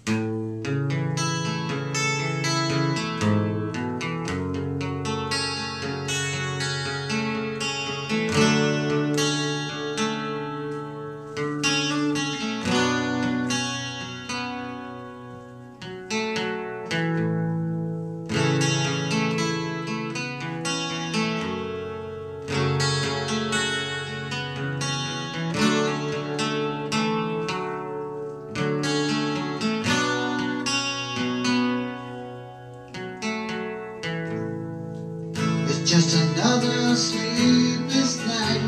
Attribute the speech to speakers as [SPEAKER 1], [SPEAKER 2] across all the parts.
[SPEAKER 1] Just another sleepless night,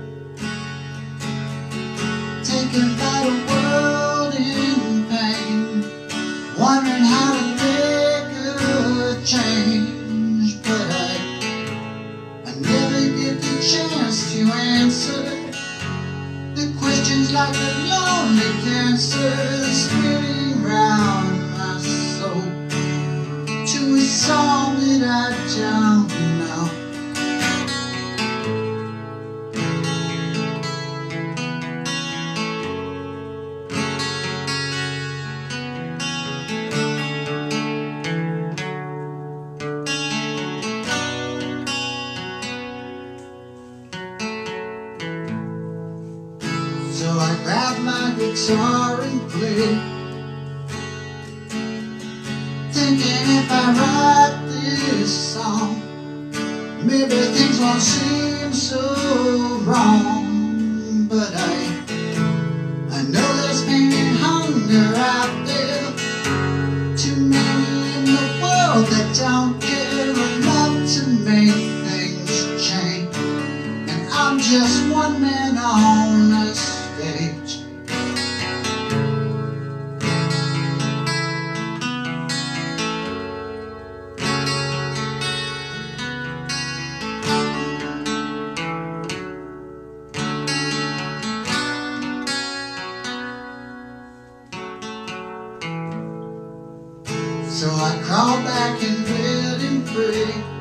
[SPEAKER 1] taken by the world in pain, wondering how to make a change. But I never get the chance to answer the questions like a lonely cancer spinning round my soul to a song that I don't know. So I grab my guitar and play, thinking if I write this song, maybe things won't seem so wrong. But I know there's pain and hunger out there, too many in the world that don't care enough to make things change. And I'm just one man on a stage. So I crawl back in bed and pray,